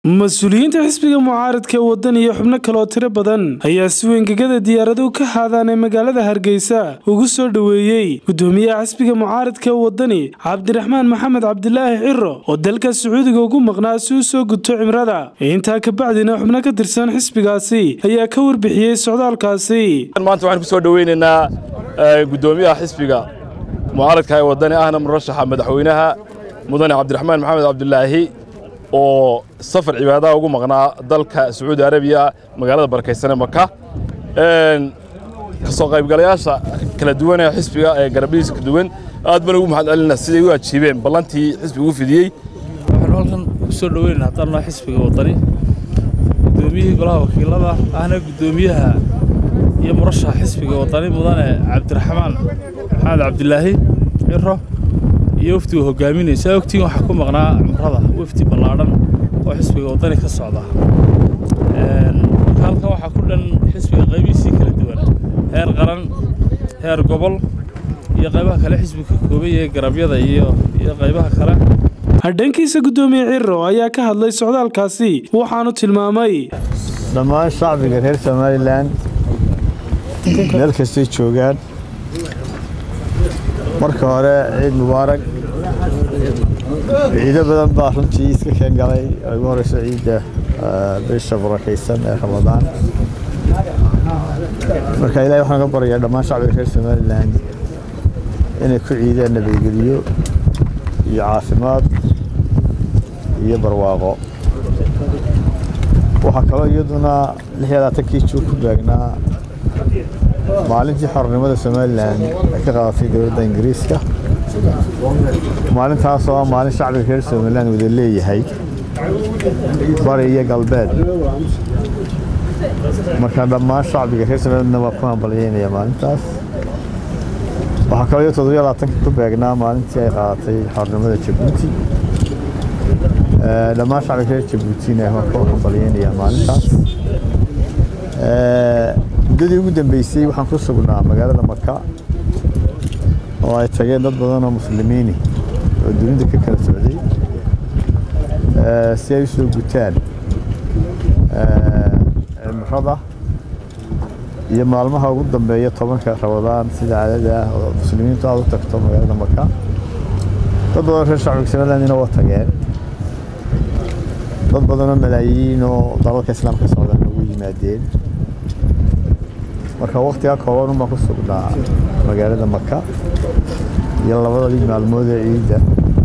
mas-uuliyiinta xisbiga mucaaradka waddan iyo xubno kale oo tiro badan ayaa si weyn gegada diyaaraduhu ka haadaan ee magaalada Hargeysa ugu soo dhaweeyay gudoomiyaha xisbiga mucaaradka waddani Cabdiraxmaan Maxamed Cabdilaahi Cirro oo dalka Sacuudiga ugu maqnaa si uu soo guto cimrada intaa ka bacdina xubno ka tirsan xisbigaasi ayaa ka warbixiyay socdaalkaasi. maanta waxaan ku soo dhaweynaynaa gudoomiyaha xisbiga mucaaradka waddani ahna murashaxa madaxweynaha mudane Cabdiraxmaan Maxamed Cabdilaahi oo safar cibaada ugu maqnaa dalka Sacuudi Arabiya magaalada barakeysan ee Makka ka soo qaybgalayaasha kala duwan ee xisbiga ee garabadiisa ka duwan aad baan ugu mahad celinaa sidii u ajiibeen ballantii xisbigu fidiyay. waxaan halkan ku soo dhaweynaynaa hadana xisbiga waddani gudoomiyaha golaha wakiilada ahna gudoomiyaha iyo murashaxa xisbiga waddani mudane Cabdiraxmaan Maxamed Cabdilaahi Cirro iyo waftiga hogaaminaysa waqtiga waxa ku maqnaa cumrada wafti ballaaran oo xisbiga waddani ka socda halka waxa ku dhan xisbiga qaybihiisa kala duwan heer qaran heer gobol iyo qaybaha kale xisbiga ka kooban yahay garabyada iyo qaybaha kale. Hadhankiisa gudoomiye Cirro ayaa ka hadlay socdaalkaasi waxaanu tilmaamay dhammaan shacbiga reer Somaliland meel kasta joogaan marka hore ciid mubaarak ciido badan baa runtii iska keen galay ugu horeyso ciida bisha barakeysan ee Ramadaan marka ilaahay waxaan ka baryaa dhammaan shacbiga reer Somaliland inay ku ciidaan nabadgelyo iyo caafimaad iyo barwaaqo. waxa kale iyaduna 26 joog ku baagnaa maalintii xornimada Somaliland ka qaadatay dowladda Ingiriiska maalintaas oo maalin shacbiga reer Somaliland wada leeyahay bari iyo galbeed marka dhammaan shacbiga reer Somaliland waa ku hambalyeynaya maalintaas. waxa kale oo 27 ku baagnaa maalintii ay qaadatay xornimada Djibouti dhammaan shacbiga reer Djibouti waa ku hambalyeynaya maalintaas. muddadii ugu dambeysay waxaan ku sugnaa magaalada Makka oo ay tageen dad badan oo muslimiin oo dunida ka kala socday si ay soo gutaan cimrada iyo maalmaha ugu dambeeya 10ka Ramadaan sida caadada ah oo muslimiintu aad u tagto magaalada Makka. dad badan reer shacbiga Somaliland waa tageen dad badan oo malaayiin oo dalalka islaamka socdaan ugu yimaadeen marka waqtiga kooban uma ku sugnaa magaalada Makka iyo labada maalmood ee ciida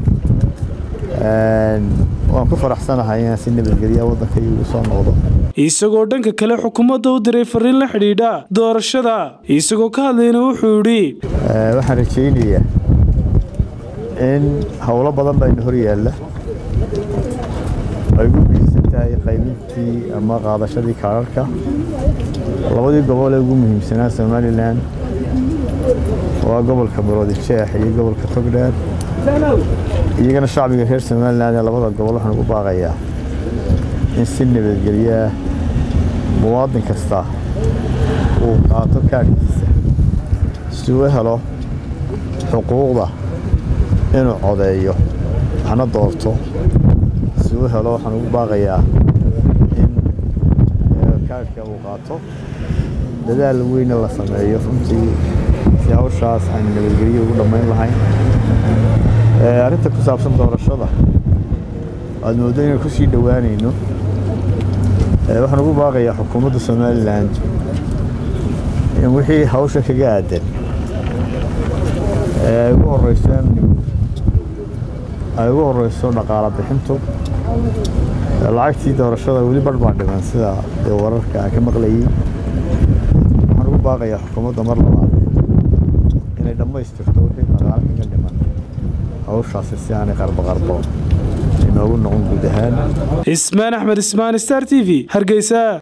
waan ku faraxsanahay in si nabadgelyo waddanka ugu soo noqdo. isagoo dhanka kale xukuumadda u diray fariin la xidhiidha doorashada isagoo ka hadlayna wuxuu yiri waxaan rajaynayaa in hawlo badan baa hor yaalla ay ugu biisantahay qaybintii ama qaadashadii kaararka labadii gobol ee ugu muhiimsanaa Somaliland waa gobolka Maroodijeex iyo gobolka Togdheer iyagana shacbiga reer Somaliland ee labada gobol waxaan ugu baaqayaa in si nabadgelyo muwaadin kasta uu qaato kaarkiisa si uu helo xuquuqda inuu codeeyo waxna doorto si uu helo waxaan ugu baaqayaa in kaarka uu qaato dadaal weyn la sameeyo runtii si hawshaas aan nabadgelyo ugu dhammayn lahayn. arrinta ku saabsan doorashada aad moodo inay ku sii dhawaanayno waxaan ugu baaqayaa xukuumadda Somaliland in wixii hawsha kaga aadan ugu horeyso dhaqaale bixintu lacagtii doorashada weli barbaa dhiman sida wararka ka maqlayay. waxaan ugu baaqayaa xukuumadda mar labaad inay dhammaystirto wixii dhaqaale kaga dhiman hawshaas si aanay qarbo inoogu noqon guud ahaan. Ismaan Axmed Ismaan Star TV Hargeysa.